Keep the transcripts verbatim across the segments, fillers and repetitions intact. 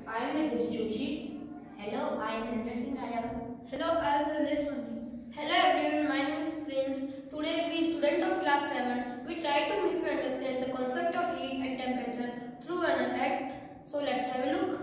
I am Nitish Joshi. Hello, I am Indra Singh Raja. Hello, I am Nilesh Soni. Hello everyone, my name is Prince. Today we student of class seven. We try to make you understand the concept of heat and temperature through an act. So let's have a look.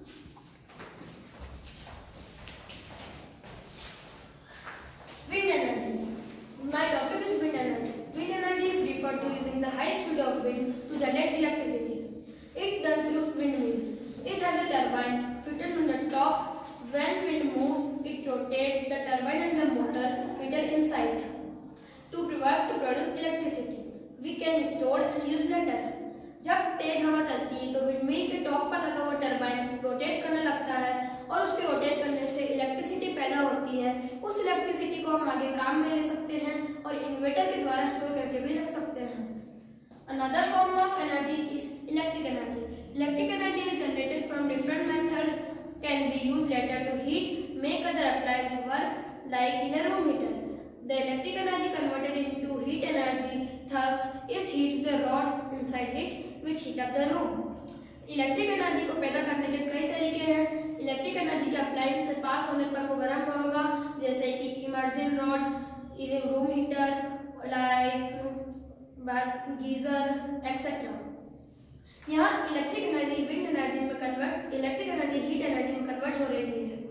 Wind energy. My topic is wind energy. Wind energy is referred to using the high speed of wind to generate electricity. It runs through windmill. It has a turbine fitted on the top. When wind moves, it rotates the turbine and the motor fitted inside to provide to produce electricity. We can store and use later. जब तेज हवा चलती है तो windmill के top पर लगा हुआ turbine rotate करने लगता है और उसके रोटेट करने से इलेक्ट्रिसिटी पैदा होती है। उस इलेक्ट्रिसिटी को हम आगे काम में ले सकते हैं और इन्वर्टर के द्वारा स्टोर करके भी रख सकते हैं। Another form of energy is electric energy. Electric energy is generated from different methods. Can be used later to heat, make other appliances work, like in a room heater. The electric energy converted into heat energy thus is heats the rod inside it, which heat up the room. Electric energy को पैदा करने के कई तरीके हैं। Electric energy के appliance से पास होने पर वो गर्म होगा, जैसे कि immersion rod, room heater, like geyser etcetera. यहाँ इलेक्ट्रिक एनर्जी विंड एनर्जी में convert electric energy heat energy में कन्वर्ट हो रही है।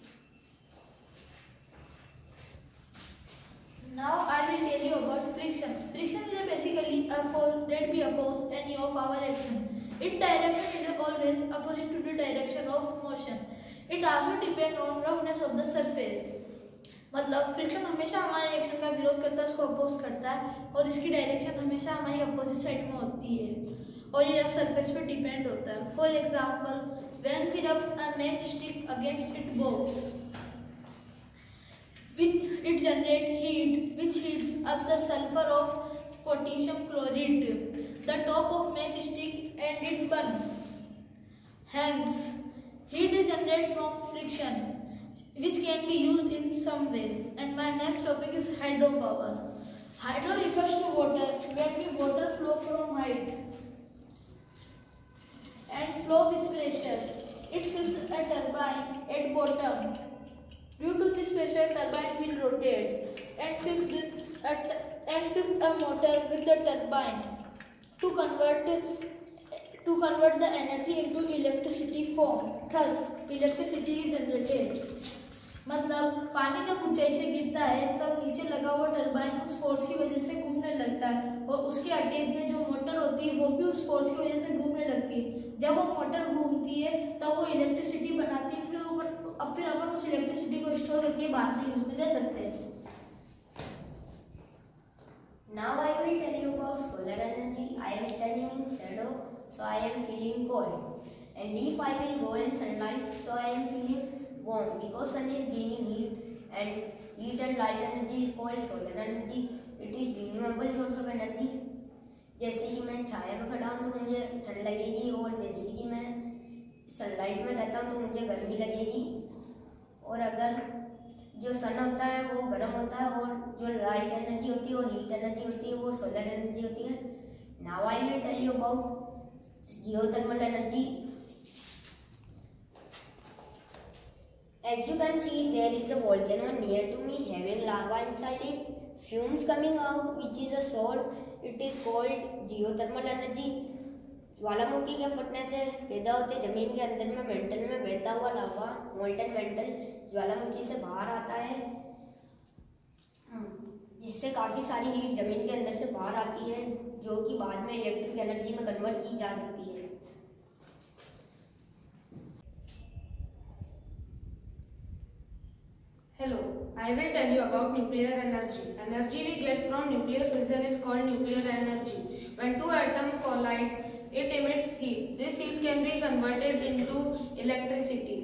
Now I will tell you about friction. Friction is basically a force that we oppose any of our action. Its direction is always opposite to the direction of motion. It also depends on roughness of the surface. मतलब friction हमेशा हमारे action का विरोध करता है, उसको oppose करता है और इसकी डायरेक्शन हमेशा हमारी अपोजिट साइड में होती है और ये सरफेस पे डिपेंड होता है। For example, when we rub a match stick against it box, it generates heat which heats up the sulfur of potassium chloride, the top of match stick, and it burns. Hence, heat is generated from friction, which can be used in some way. And my next topic is hydropower. Hydro refers to water when water flow from height and flow with pressure. It fills a turbine at bottom. Due to this pressure, turbine will rotate and fix with a and fix a motor with the turbine to convert to convert the energy into electricity form. Thus, electricity is generated. मतलब पानी जब ऊंचाई से गिरता है तब नीचे लगा हुआ टरबाइन उस फोर्स की वजह से घूमने लगता है और उसके अटैच में जो मोटर होती है वो भी उस फोर्स की वजह से घूमने लगती है। जब वो मोटर घूमती है तब वो इलेक्ट्रिसिटी बनाती है, फिर अब फिर अपन उस इलेक्ट्रिसिटी को स्टोर करके बाद में यूज में ले सकते हैं। Now I will tell you about solar energy. I am standing in shadow, so I am feeling cold. And if I will go in sunlight, so I am feeling warm because sun is giving heat, and heat and light energy is called solar energy. It is renewable source of energy. जैसे कि मैं छाया में खड़ा हूँ तो मुझे ठंड लगेगी और जैसे कि मैं सनलाइट में रहता हूँ तो मुझे गर्मी लगेगी। और अगर जो सन होता है वो गर्म होता है और जो लाइट एनर्जी होती है और हीट एनर्जी होती है वो सोलर एनर्जी होती है। Now I will tell you about geothermal energy. As you can see, there is a volcano near to me having lava inside it, fumes coming out, which is a salt. It is called geothermal energy. ज्वालामुखी के फटने से पैदा होते जमीन के अंदर में mental में बहता हुआ लावा, मोल्टन मेंटल ज्वालामुखी से बाहर आता है, जिससे काफी सारी हीट जमीन के अंदर से बाहर आती है जो कि बाद में इलेक्ट्रिक एनर्जी में कन्वर्ट की जा सकती है। Hello, I will tell you about nuclear energy. Energy we get from nuclear fission is called nuclear energy. When two atoms collide, it emits heat. This heat can be converted into electricity.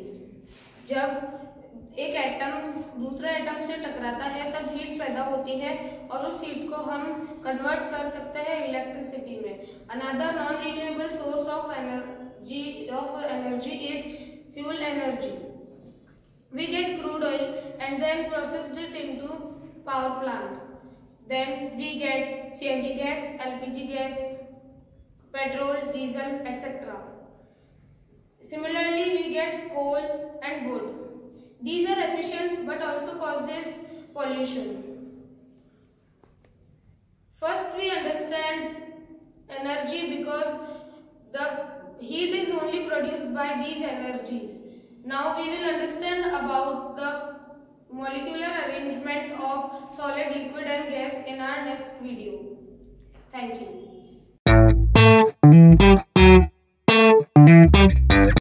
जब एक atom दूसरे atom से टकराता है तब heat पैदा होती है और उस हीट को हम कन्वर्ट कर सकते हैं इलेक्ट्रिसिटी में। Another non-renewable source of energy of energy is fuel energy. We get crude oil and then processed it into power plant. Then we get C N G gas, L P G gas, petrol, diesel, et cetera. Similarly, we get coal and wood. These are efficient but also causes pollution. First, we understand energy because the heat is only produced by these energies. Now we will understand about the molecular arrangement of solid, liquid and gas in our next video. Thank you.